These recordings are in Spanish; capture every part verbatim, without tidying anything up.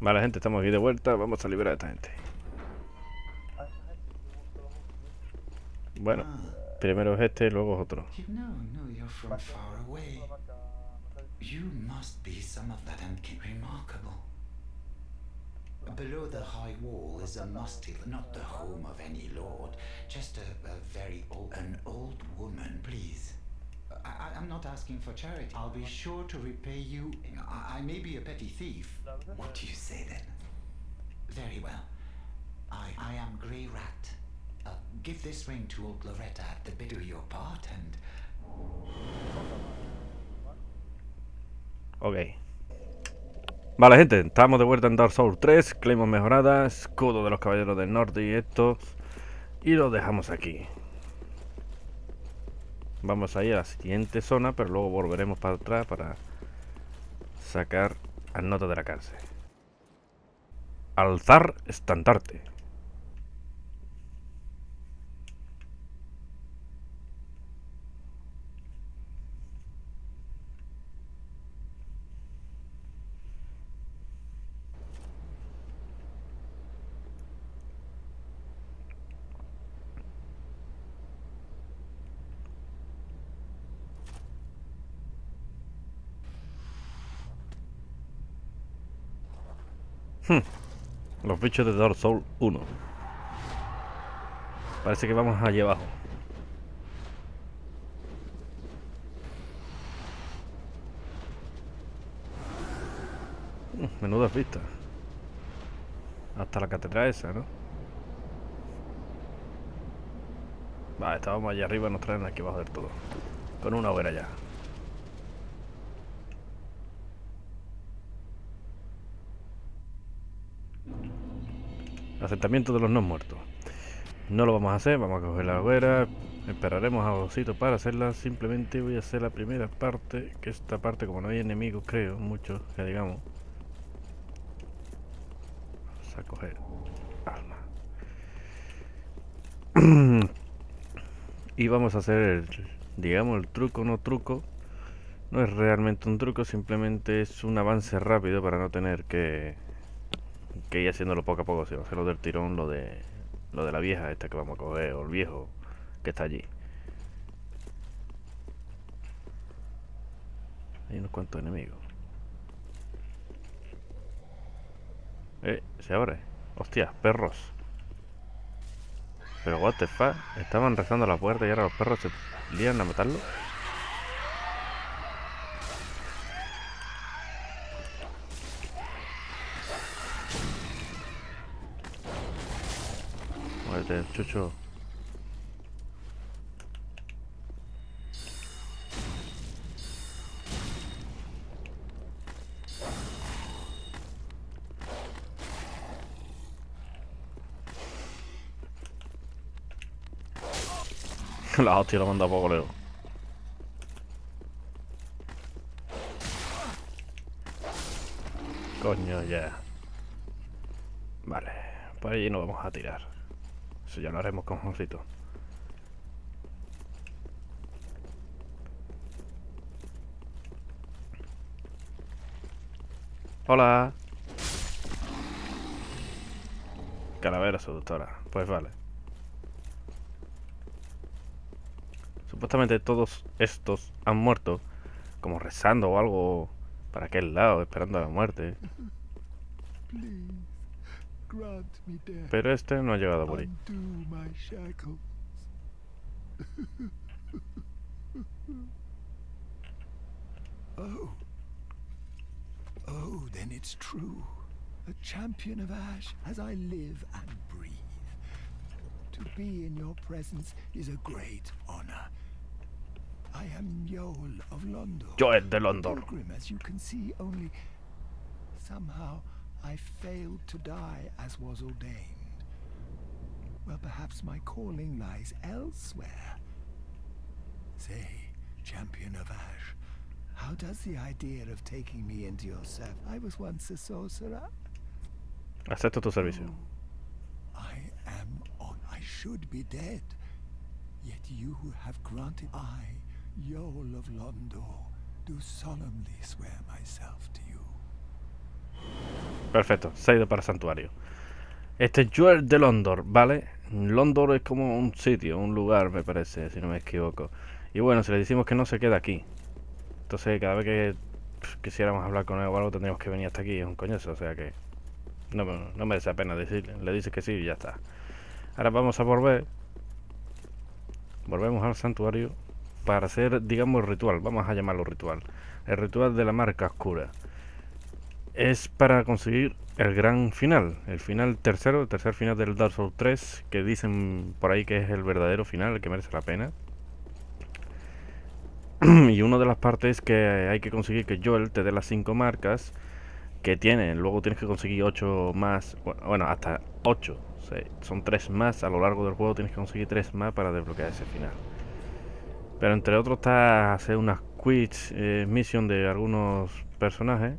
Vale, gente, estamos aquí de vuelta. Vamos a liberar a esta gente. Bueno, primero es este, luego es otro. You know, no, you're from far away. You must be some of that uncanny remarkable. Below the high wall is a musty, not the home of any lord, just a, a very old, an old woman, please. I, I'm not asking for charity. I'll be sure to repay you. I, I may be a petty thief. What do you say then? Very well. I, I am Grey Rat. Uh, give this ring to old Loretta at the bid of your part and... Ok. Vale, gente, estamos de vuelta en Dark Souls tres. Claymore mejorada, escudo de los caballeros del norte y estos. Y lo dejamos aquí. Vamos a ir a la siguiente zona, pero luego volveremos para atrás para sacar al nota de la cárcel. Alzar estandarte. Hmm. Los bichos de Dark Souls uno. Parece que vamos allí abajo. Uh, menudas vistas. Hasta la catedral esa, ¿no? Vale, estábamos allá arriba, nos traen aquí abajo del todo. Con una hoguera ya. Asentamiento de los no muertos. No lo vamos a hacer, vamos a coger la hoguera. Esperaremos a Osito para hacerla. Simplemente voy a hacer la primera parte. Que esta parte, como no hay enemigos, creo, muchos, que digamos. Vamos a coger alma. Y vamos a hacer el, digamos, el truco, no truco. No es realmente un truco, simplemente es un avance rápido para no tener que, que ir haciéndolo poco a poco. Si va a hacerlo del tirón, lo de lo de la vieja esta que vamos a coger, o el viejo que está allí. Hay unos cuantos enemigos. Eh, se abre. Hostia, perros. Pero what the fuck, estaban rezando a la puerta y ahora los perros se lían a matarlo. Muérete, chucho. La hostia lo manda a poco lejos. Coño, ya. Vale, por allí no vamos a tirar. Eso ya lo haremos con Josito. Hola. Calavera seductora. Pues vale. Supuestamente todos estos han muerto, como rezando o algo para aquel lado, esperando a la muerte. Pero este no ha llegado por ahí. Oh. Oh, then it's true. A champion of Ash as I live and breathe. To be in your presence is a great honor. I am Yoel of Londor. Yoel de Londor. Pilgrim, as you can see, only somehow I failed to die as was ordained. Well, perhaps my calling lies elsewhere. Say, champion of Ash, how does the idea of taking me into your service? I was once a sorcerer. Acepto tu servicio. Oh, I am on. I should be dead. Yet you have granted I, Yoel of Londor, do solemnly swear myself to you. Perfecto, se ha ido para santuario. Este es Joel de Londor, ¿vale? Londor es como un sitio, un lugar, me parece, si no me equivoco. Y bueno, si le decimos que no, se queda aquí. Entonces, cada vez que pff, quisiéramos hablar con él o algo, tendríamos que venir hasta aquí. Es un coñazo, o sea que no, no merece la pena decirle. Le dices que sí y ya está. Ahora vamos a volver. Volvemos al santuario para hacer, digamos, el ritual. Vamos a llamarlo ritual. El ritual de la marca oscura. Es para conseguir el gran final. El final tercero, el tercer final del Dark Souls tres. Que dicen por ahí que es el verdadero final, el que merece la pena. Y una de las partes que hay que conseguir que Joel te dé las cinco marcas que tiene. Luego tienes que conseguir ocho más. Bueno, hasta ocho. O sea, son tres más. A lo largo del juego tienes que conseguir tres más para desbloquear ese final. Pero entre otros está hacer unas quiz eh, mission de algunos personajes.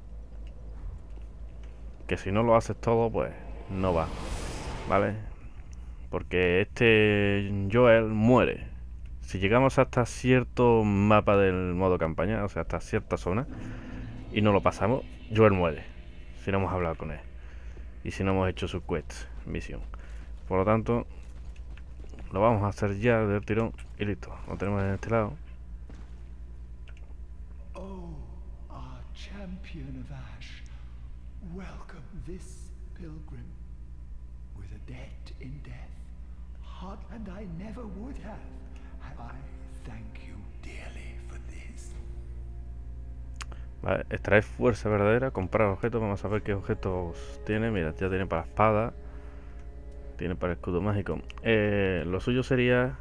Que si no lo haces todo, pues no va. ¿Vale? Porque este Joel muere. Si llegamos hasta cierto mapa del modo campaña, o sea, hasta cierta zona, y no lo pasamos, Joel muere. Si no hemos hablado con él. Y si no hemos hecho su quest mission. Por lo tanto, lo vamos a hacer ya del tirón y listo. Lo tenemos en este lado. Oh, our champion of Ash, welcome this pilgrim with a debt in death. Heart and I never would have. I thank you dearly for this. Vale, extraer fuerza verdadera, comprar objetos. Vamos a ver qué objetos tiene. Mira, ya tiene para espada, tiene para escudo mágico. Eh, lo suyo sería...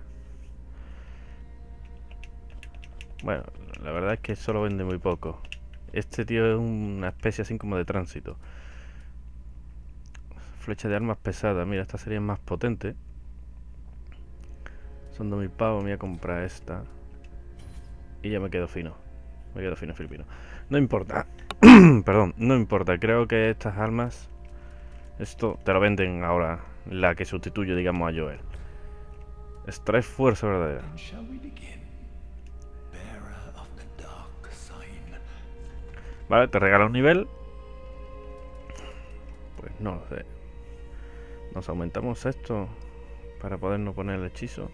Bueno, la verdad es que solo vende muy poco. Este tío es una especie así como de tránsito. Flecha de armas pesadas. Mira, esta sería más potente. Son dos mil pavos. Me voy a comprar esta. Y ya me quedo fino. Me quedo fino, filipino. No importa. Perdón, no importa. Creo que estas armas... Esto te lo venden ahora. La que sustituye, digamos, a Joel. Extrae fuerza verdadera. Vale, te regala un nivel. Pues no lo sé. Nos aumentamos esto para podernos poner el hechizo.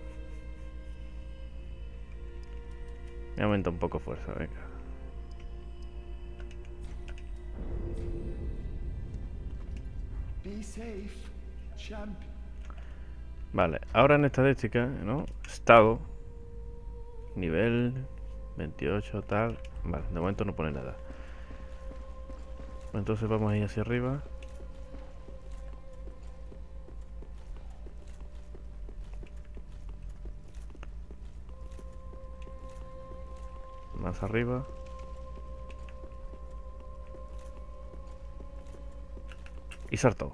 Me aumenta un poco fuerza, venga. Be safe, champion. Vale, ahora en estadística, ¿no? Estado. Nivel veintiocho, tal. Vale, de momento no pone nada. Entonces vamos a ir hacia arriba. Más arriba. Y saltó.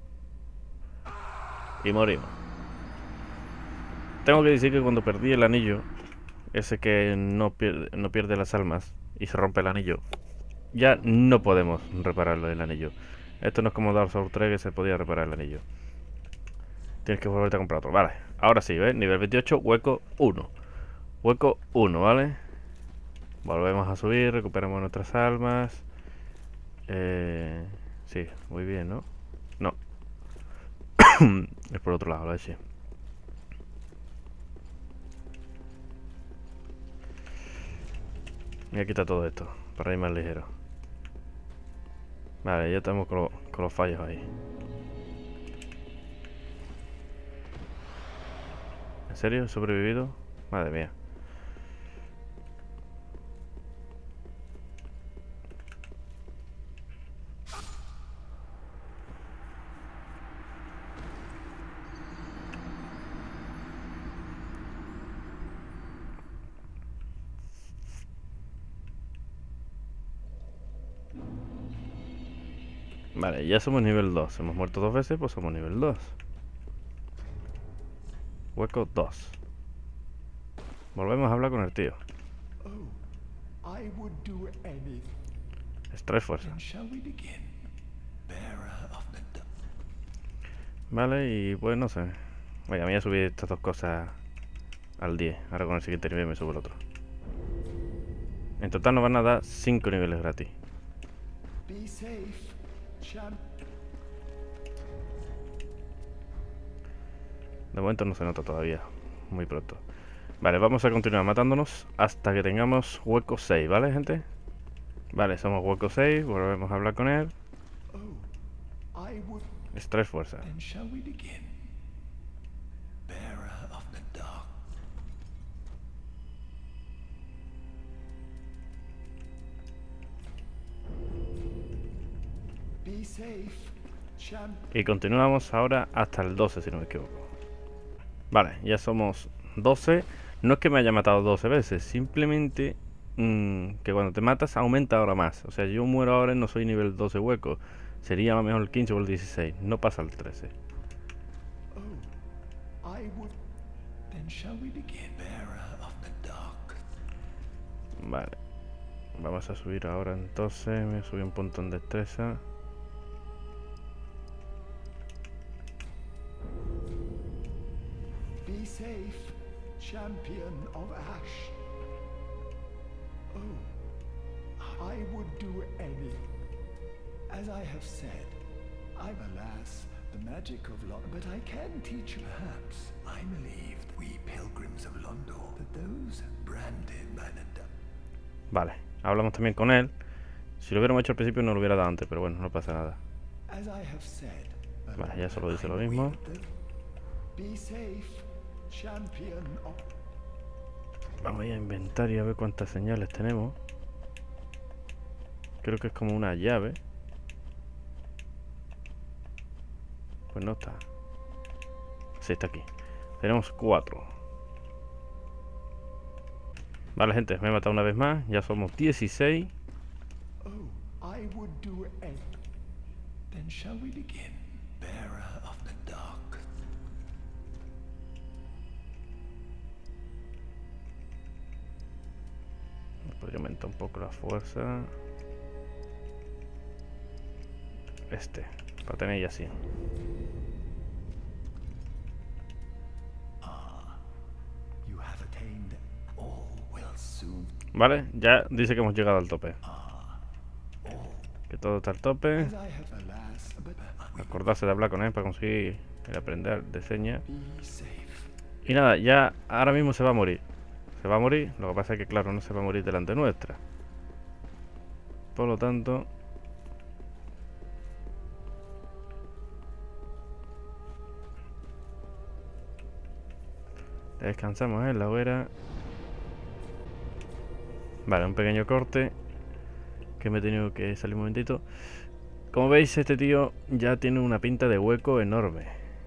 Y morimos. Tengo que decir que cuando perdí el anillo, ese que no pierde, no pierde las almas y se rompe el anillo, ya no podemos repararlo el anillo. Esto no es como Dark Souls tres que se podía reparar el anillo. Tienes que volverte a comprar otro. Vale, ahora sí, ¿ves? Nivel veintiocho, hueco uno. Hueco uno, ¿vale? Volvemos a subir, recuperamos nuestras almas. Eh, sí, muy bien, ¿no? No. Es por otro lado, la leche. Voy a quitar todo esto para ir más ligero. Vale, ya estamos con, lo, con los fallos ahí. ¿En serio? ¿He sobrevivido? Madre mía. Vale, ya somos nivel dos. Hemos muerto dos veces, pues somos nivel dos. Hueco dos. Volvemos a hablar con el tío. Oh, I would do anything. Extrae fuerza. Then shall we begin? Bearer of the dark. Vale, y pues no sé. Oye, a mí ya subí estas dos cosas al diez. Ahora con el siguiente nivel me subo el otro. En total nos van a dar cinco niveles gratis. Be safe, champ. De momento no se nota todavía. Muy pronto. Vale, vamos a continuar matándonos hasta que tengamos hueco seis, ¿vale, gente? Vale, somos hueco seis. Volvemos a hablar con él. Oh, I would. Es tres fuerza. Then shall we begin? Bearer of the dark. Be safe, champ. Y continuamos ahora hasta el doce, si no me equivoco. Vale, ya somos doce. No es que me haya matado doce veces, simplemente mmm, que cuando te matas aumenta ahora más. O sea, yo muero ahora y no soy nivel doce hueco. Sería a lo mejor el quince o el dieciséis. No pasa el trece. Oh, I would. Then shall we begin? Bearer of the dark. Vale. Vamos a subir ahora entonces. Me subí un punto en destreza. Be safe, champion of Ash. Oh, I would do any. As I have said, I'm alas the magic of London, but I can teach you perhaps. I believed we pilgrims of London that those branded by the dark. Vale, hablamos también con él. Si lo hubiéramos hecho al principio no lo hubiera dado antes, pero bueno, no pasa nada. As I have said, Vale, ya solo dice lo I mismo. wield the- Be safe, champion of. Vamos a ir a inventario a ver cuántas señales tenemos. Creo que es como una llave. Pues no está. Sí, está aquí. Tenemos cuatro. Vale, gente, me he matado una vez más. Ya somos dieciséis. Oh, I would do any. Then shall we begin? Bearer of the dark. Podría aumentar un poco la fuerza. Este, para tener ya así. You have attained. All will soon. Vale, ya dice que hemos llegado al tope. Que todo está al tope. As I have alas, but Acordarse de hablar con él para conseguir el aprender de señas. be safe. Y nada, ya ahora mismo se va a morir. Se va a morir, lo que pasa es que claro, no se va a morir delante nuestra. Por lo tanto... Descansamos en la hoguera. Vale, un pequeño corte. Que me he tenido que salir un momentito. Como veis, este tío ya tiene una pinta de hueco enorme.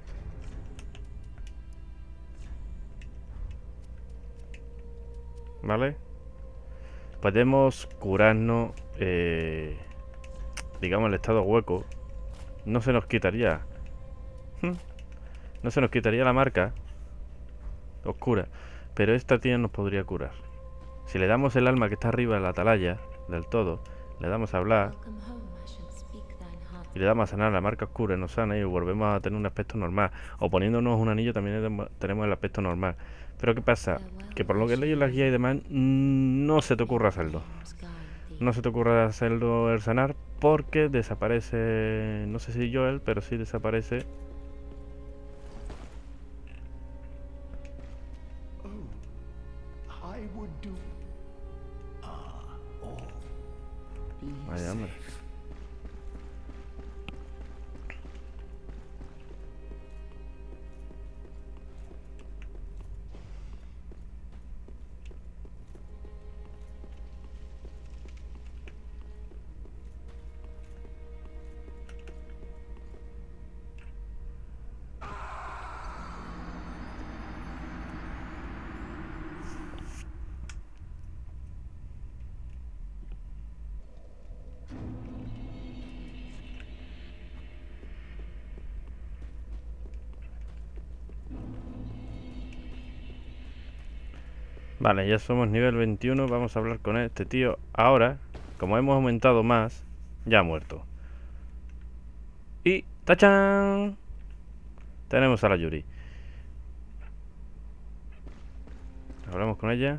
¿Vale? Podemos curarnos, eh, digamos, el estado hueco. No se nos quitaría. No se nos quitaría la marca oscura. Pero esta tía nos podría curar. Si le damos el alma que está arriba en la atalaya, del todo, le damos a hablar y le damos a sanar la marca oscura, nos sana y volvemos a tener un aspecto normal. O poniéndonos un anillo también tenemos el aspecto normal. Pero ¿qué pasa? Que por lo que he leído en las guías y demás, no se te ocurra hacerlo. No se te ocurra hacerlo el sanar porque desaparece, no sé si Joel, pero sí desaparece. Oh, I would do. Ah, all. Be Vaya, hombre. safe. Vale, ya somos nivel veintiuno. Vamos a hablar con este tío. Ahora, como hemos aumentado más, ya ha muerto. Y ¡tachán! Tenemos a la Yuri. Hablamos con ella.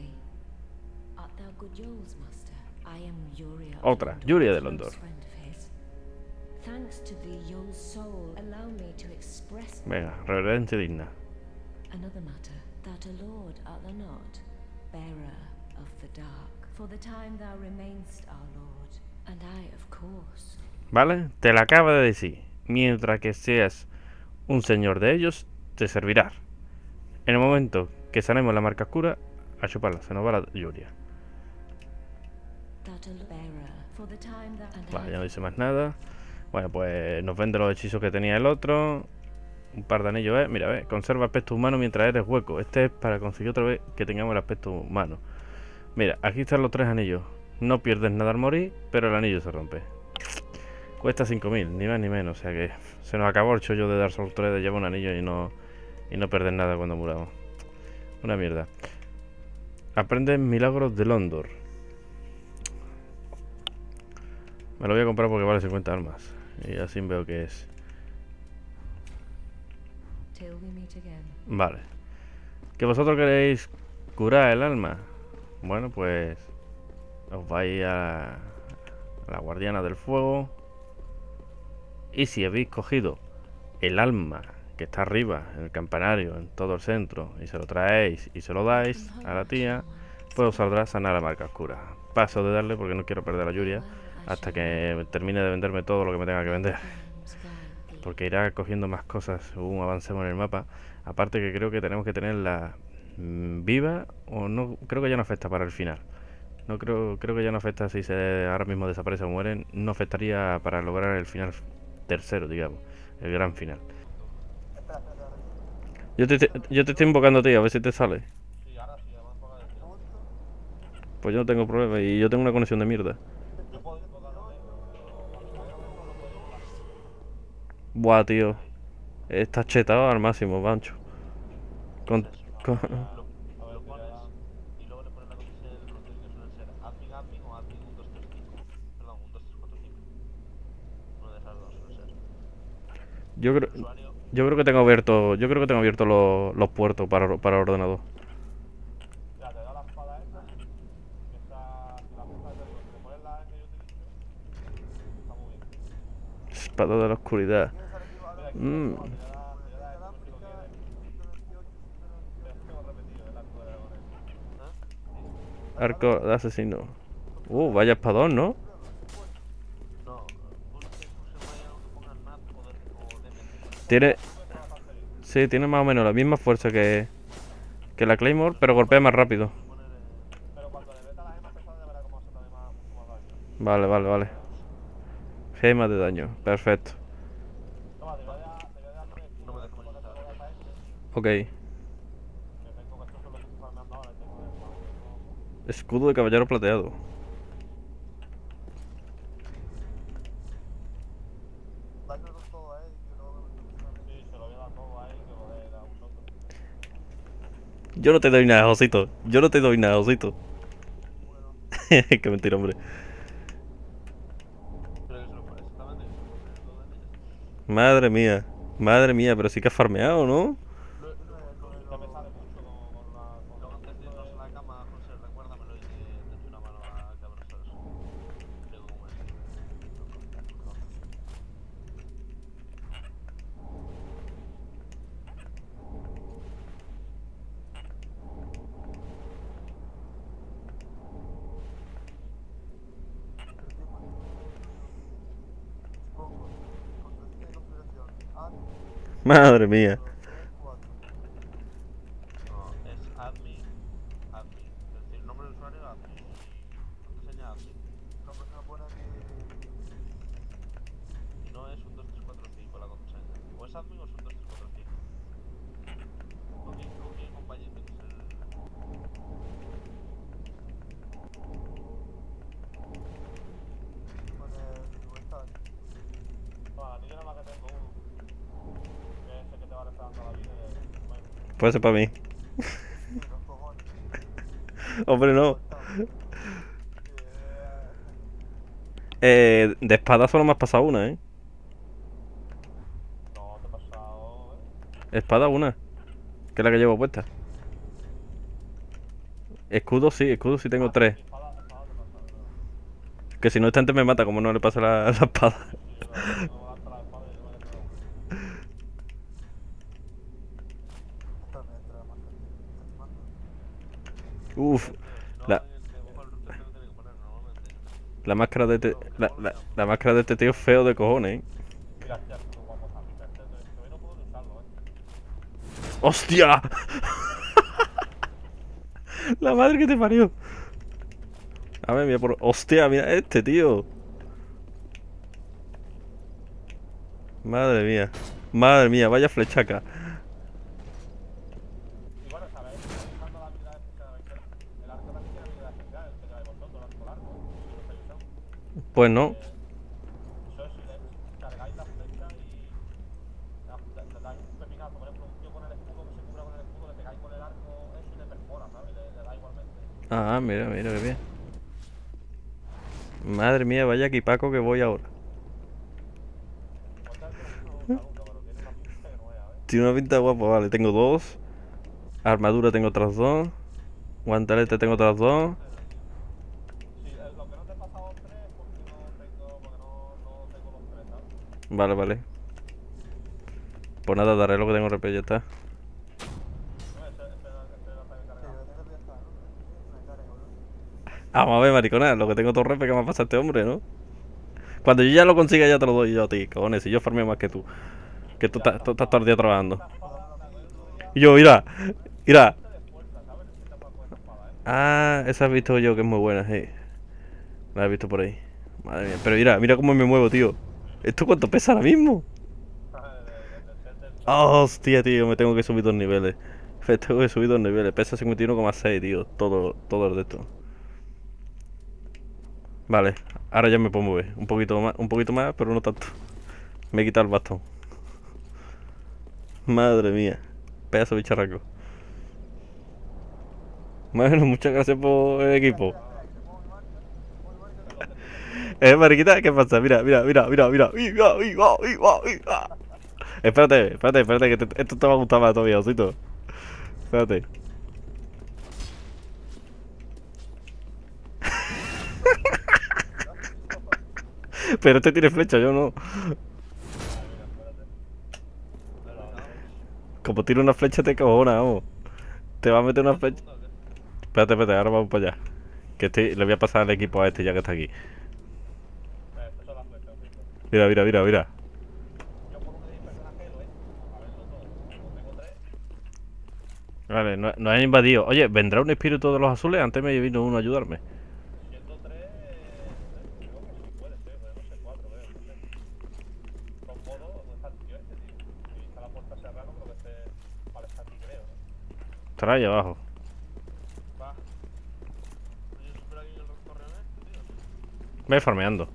Otra, Yuria de Londor. Thanks to thee, young soul, allow me to express Venga, reverencia digna. another matter, that a lord art thou not, bearer of the dark. For the time thou remainst our lord, and I, of course. ¿Vale? Te la acaba de decir. Mientras que seas un señor de ellos, te servirá. En el momento que sanemos la marca oscura, a chuparla, se nos va la lluvia. That a bearer, for the time thou and Vale, ya I. no dice más nada. Bueno, pues nos vende los hechizos que tenía el otro. Un par de anillos, ¿eh? Mira, ¿ves? Conserva aspecto humano mientras eres hueco. Este es para conseguir otra vez que tengamos el aspecto humano. Mira, aquí están los tres anillos. No pierdes nada al morir, pero el anillo se rompe. Cuesta cinco mil, ni más ni menos. O sea que se nos acabó el chollo de Dark Souls tres de llevar un anillo y no, y no perder nada cuando muramos. Una mierda. Aprendes milagros de Londor. Me lo voy a comprar porque vale cincuenta almas. Y así veo que es. Till we meet again. Vale. ¿Que vosotros queréis curar el alma? Bueno, pues os vais a, a la guardiana del fuego. Y si habéis cogido el alma que está arriba, en el campanario, en todo el centro, y se lo traéis y se lo dais a la tía, pues os saldrá sanar la marca oscura. Paso de darle porque no quiero perder la lluvia hasta que termine de venderme todo lo que me tenga que vender. Porque irá cogiendo más cosas según avancemos en el mapa. Aparte que creo que tenemos que tenerla mm, viva, o no, creo que ya no afecta para el final. No creo, creo que ya no afecta si se ahora mismo desaparece o mueren. No afectaría para lograr el final tercero, digamos, el gran final. Yo te, yo te estoy invocando a ti, a ver si te sale. Pues yo no tengo problema y yo tengo una conexión de mierda. Buah, tío. Estás chetado al máximo, Pancho. Con, con... Yo creo, yo creo que tengo abierto, yo creo que tengo abierto los, los puertos para, para el ordenador. Espada de la oscuridad. Mm. Arco de asesino. Uh, vaya espadón, ¿no? Tiene... Sí, tiene más o menos la misma fuerza que... Que la Claymore, pero golpea más rápido. Vale, vale, vale. Gema de daño, perfecto. Ok. Escudo de caballero plateado. Yo no te doy nada, Josito. Yo no te doy nada, Josito. Qué mentira, hombre. Madre mía. Madre mía, pero sí que has farmeado, ¿no? Madre mía. No, es admin, admin. Es decir, el nombre del usuario es admin. Contraseña admin. No, pues no pone aquí. Y no es un dos tres cuatro cinco la contraseña. O es admin o es un dos tres cuatro cinco. ¿Con quién, con quién compañía tienes el...? Con el libertad. Bueno, a ti yo nada más que tengo uno. Puede ser para mí. Hombre, no. Eh, de espada solo me has pasado una, ¿eh? No, te he pasado... Espada una. Que es la que llevo puesta. Escudo sí, escudo sí tengo tres. Que si no este antes me mata, como no le pasa la, la espada. No darte la espada y no me dejes. También entra más gente. Uf, la, la máscara de este, la, la, la máscara de este tío es feo de cojones, ¿eh? Mira, ya, tú vamos a mi gente, todavía no puedo usarlo, eh. ¡Hostia! La madre que te parió. A ver, mira por... ¡Hostia! Mira este, tío. Madre mía. Madre mía, vaya flechaca. Y bueno, sabéis, usando la habilidad especial, el arco también tiene habilidad especial, el que lleváis vosotros, el arco largo, si lo estáis usando. Pues no. Eso si le cargáis la flecha y le, le dais un pepinazo, por ejemplo, un tío con el escudo que se cubra con el escudo, le pegáis con el arco eso y le perfora, ¿sabes? Le, le da igualmente. Ah, mira, mira, qué bien. Madre mía, vaya equipaco que voy ahora. Tiene una pinta guapa, vale. Tengo dos. Armadura tengo otras dos. Guantelete tengo otras dos. Sí, lo que no te he pasado tres es porque no tengo, porque no, no tengo los tres, ¿sabes? Vale, vale. Pues nada, daré lo que tengo repello, ya está. Vamos a ver, maricona, lo que tengo todo repe que me ha pasado este hombre, ¿no? Cuando yo ya lo consiga ya te lo doy yo a ti, cojones, si yo farmeo más que tú. Que tú, estás- tú estás todo el día trabajando. Y yo, mira, mira. Ah, esa he visto yo que es muy buena, sí. La he visto por ahí. Madre mía, pero mira, mira cómo me muevo, tío. ¿Esto cuánto pesa ahora mismo? Oh, hostia, tío, me tengo que subir dos niveles. Me tengo que subir dos niveles. Pesa cincuenta y uno coma seis, tío. Todo, todo el de esto. Vale, ahora ya me puedo mover. Un poquito más, un poquito más, pero no tanto. Me he quitado el bastón. Madre mía. Pedazo de bicharraco. Bueno, muchas gracias por el equipo. Eh, mariquita, ¿qué pasa? Mira, mira, mira, mira, mira. Mira, mira, mira, mira. Espérate, espérate, espérate, que te- esto te va a gustar más todavía, osito. Espérate. Pero este tiene flecha, yo no. Como tiro una flecha te cojona, vamos. Te va a meter una flecha. Espérate, espérate, ahora vamos para allá. Que estoy, le voy a pasar el equipo a este ya que está aquí. Mira, mira, mira, mira. Vale, no, no han invadido. Oye, ¿vendrá un espíritu de los azules? Antes me vino uno a ayudarme. Estará ahí abajo. Me farmeando.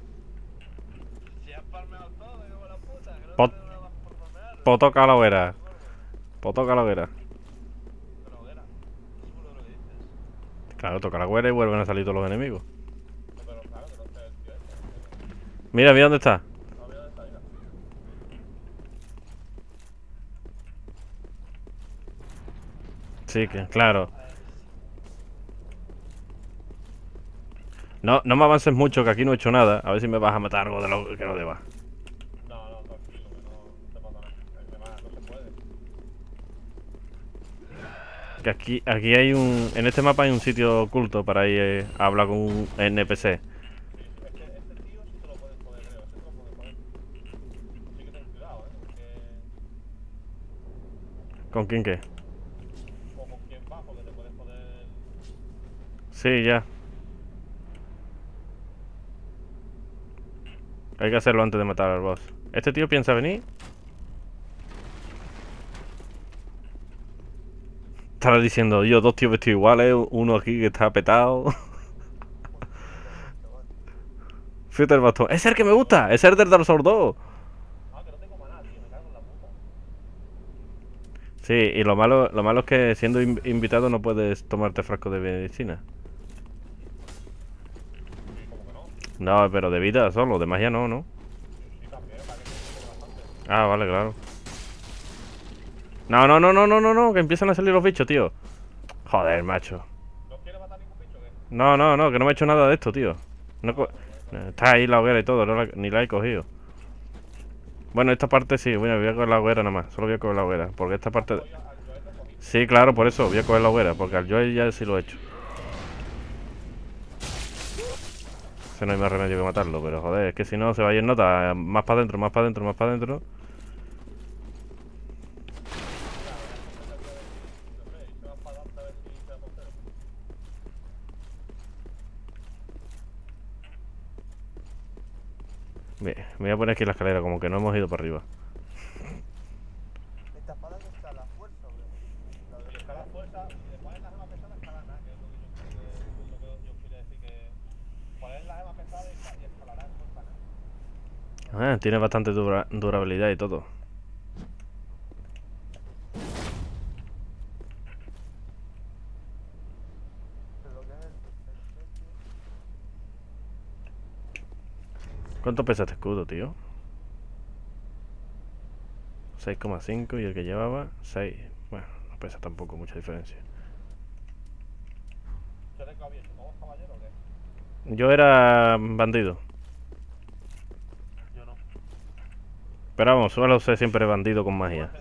Pot, poto calavera. Poto calavera. Claro, toca la güera y vuelven a salir todos los enemigos. Mira, mira dónde está. Sí, que, claro. No, no me avances mucho, que aquí no he hecho nada. A ver si me vas a matar algo de lo que no deba. No, no, tranquilo, que no, no te mata nada. Además, no se puede. Que aquí, aquí hay un... En este mapa hay un sitio oculto para ir eh, a hablar con un N P C. Es que este tío sí te lo puedes poner, creo. Este te lo puedes poner. Sí que ten cuidado, eh. Porque... ¿Con quién qué? O con quién va, porque te puedes poner... Sí, ya. Hay que hacerlo antes de matar al boss. ¿Este tío piensa venir? Estará diciendo, yo, dos tíos vestidos iguales, uno aquí que está petado. Fíjate el bastón. ¡Es el que me gusta! ¡Es el del Dark Souls dos! Ah, que no tengo maná, tío. Me cago en la puta. Sí, y lo malo, lo malo es que siendo in- invitado no puedes tomarte frasco de medicina. No, pero de vida solo, de magia no, ¿no? Ah, vale, claro. No, no, no, no, no, no, no, que empiezan a salir los bichos, tío. Joder, macho. ¿No quieres matar ningún bicho o qué? No, no, no, que no me he hecho nada de esto, tío. No co- Está ahí la hoguera y todo, no la- ni la he cogido. Bueno, esta parte sí, bueno, voy a coger la hoguera nada más. Solo voy a coger la hoguera. Porque esta parte... Al Joel lo cogí. Sí, claro, por eso voy a coger la hoguera. Porque al Joel ya sí lo he hecho. Ese no hay más remedio que matarlo, pero joder, es que si no se va a ir nota. Más para adentro, más para adentro, más para adentro. Se van para adelante a ver si se va a coger. Bien, me voy a poner aquí la escalera, como que no hemos ido para arriba. Esta espada que está a la fuerza, bro. La de Escala fuerza, y después en la gema pesada escalar nada, que es lo que yo, que, lo que yo quería decir, que poner la gema pesada y, y escalará en fuerza nada. Ah, tiene bastante dura- durabilidad y todo. pero lo que es el, el precio. ¿Cuánto pesa este escudo, tío? seis coma cinco y el que llevaba seis. Bueno, no pesa tampoco mucha diferencia. ¿Usted de qué había hecho? ¿Todos caballeros o qué? Yo era bandido. Yo no. Pero vamos, suelo ser siempre bandido con magia.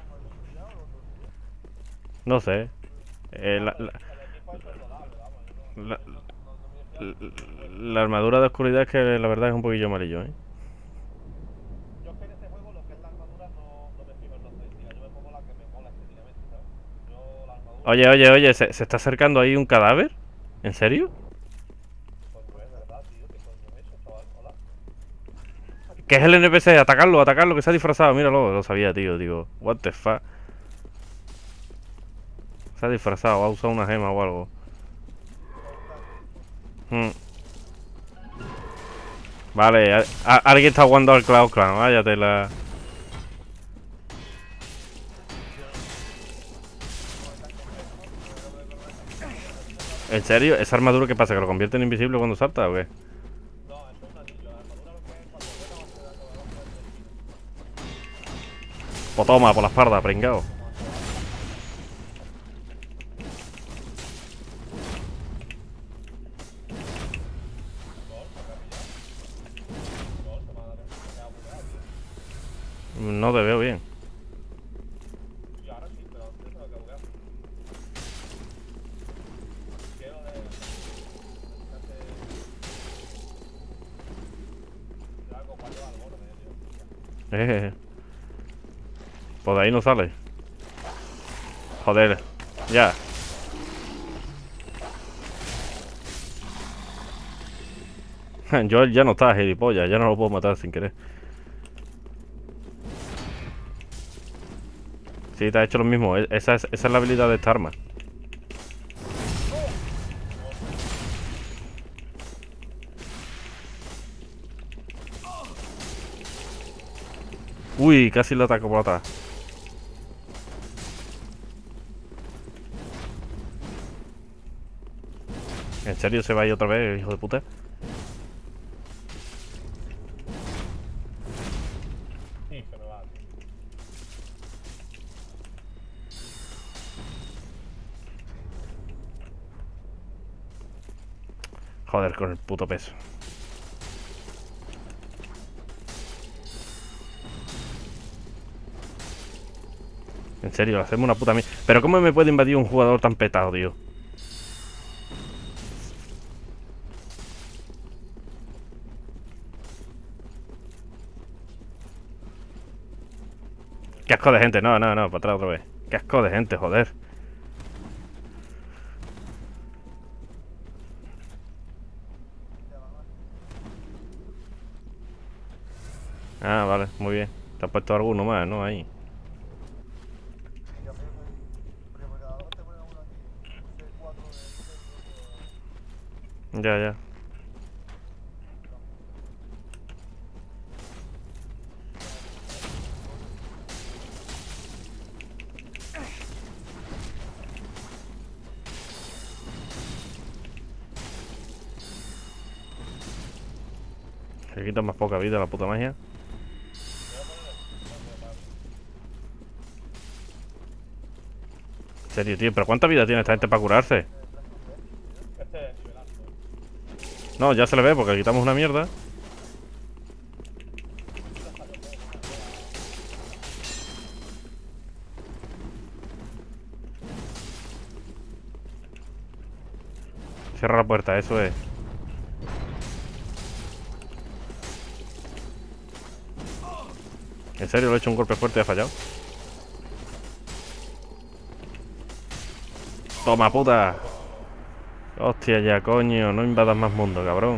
No sé. Eh, la, la, El equipo es soldable, vamos, yo no. la- No, no me decía. la- la armadura de oscuridad es que la verdad es un poquillo amarillo, ¿eh? Yo es que en este juego lo que es la armadura no, no me fijo en los estéticas. Yo me pongo la que me mola estéticamente, ¿sabes? Yo la armadura. Oye, oye, oye, ¿se, se está acercando ahí un cadáver? ¿En serio? Coño, es verdad, tío. ¿Qué coño es eso, chaval? Hola. Que es el N P C, atacarlo, atacarlo, que se ha disfrazado. Míralo, lo sabía, tío. Digo, what the fuck. Se ha disfrazado, ha usado una gema o algo. Hmm. Vale, a- a- alguien está jugando al Cloud Clan, váyate la... ¿En serio? ¿Esa armadura qué pasa? ¿Que lo convierte en invisible cuando salta o qué? No, eso es un anillo. La armadura lo que es cuando vuela o se da con la lanza del Pues toma, por la espalda, pringao. No te veo bien. Y ahora sí, pero antes tengo que buguear. Quiero de... hace... Yo hago cuatro al borde, tío. Eh. Pues de ahí no sale. Joder. Ya. Yo ya no está, gilipollas. Ya no lo puedo matar sin querer. Sí, te ha hecho lo mismo. e- Esa es, esa es la habilidad de esta arma. Uy, casi lo ataco por atrás. ¿En serio se va ahí otra vez, hijo de puta? Sí, se me va, tío. Joder, con el puto peso. En serio, hacemos una puta mierda. Pero ¿cómo me puede invadir un jugador tan petado, tío? Qué asco de gente, no, no, no, para atrás otra vez. Qué asco de gente, joder. Ah, vale, muy bien. Te has puesto alguno más, ¿no? Ahí. Y yo creo que. Porque por cada dos te ponen uno aquí. Puse cuatro de este y Ya, ya. Le quita más poca vida a la puta magia. En serio, tío, pero ¿cuánta vida tiene esta gente para curarse? Este es nivel alto. No, ya se le ve porque le quitamos una mierda. Cierra la puerta, eso es. ¿En serio le he hecho un golpe fuerte y ha fallado? ¡Toma, puta! Hostia ya, coño. No invadas más mundo, cabrón.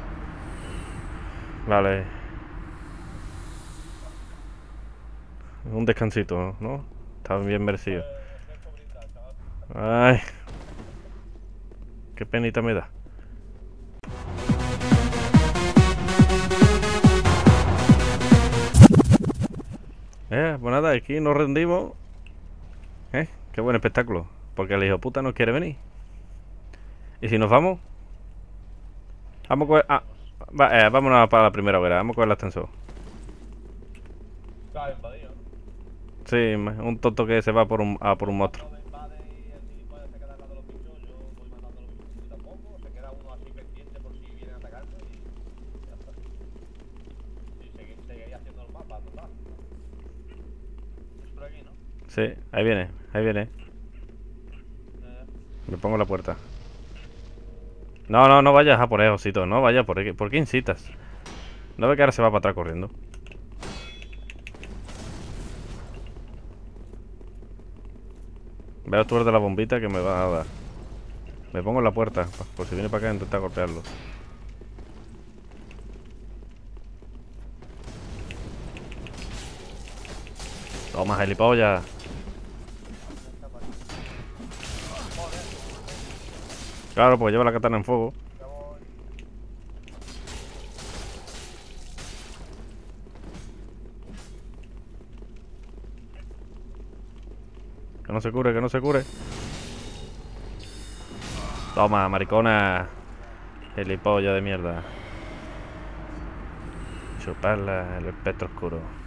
Vale. Un descansito, ¿no? Está bien merecido. Ay. Qué penita me da. Eh, pues nada, aquí nos rendimos. Eh, qué buen espectáculo. Porque el hijo puta no quiere venir. ¿Y si nos vamos? Vamos a coger... Ah, va, eh, vámonos para la primera hoguera. Vamos a coger el ascensor. Claro, invadido, ¿no? Sí, un tonto que se va por un, a por un monstruo. Uno invade y el gilipollas se queda al lado de los bichos, yo voy matando a los bichos poquito a poco, se queda uno así pendiente por si vienen a atacarme y ya está. Y seguir, seguiría haciendo el mapa, total. Es por aquí, ¿no? Sí, ahí viene, ahí viene. Eh, Me pongo la puerta. No, no, no vayas a por ahí, osito. No vayas por ahí. ¿Por qué incitas? No ve que ahora se va para atrás corriendo. Veo tú el de la bombita que me va a dar. Me pongo en la puerta. Por si viene para acá, intenta golpearlo. Toma, gilipollas. Claro, pues lleva la katana en fuego. Ya voy. Que no se cure, que no se cure. Toma, maricona. Gilipollas de mierda. Chuparla el espectro oscuro.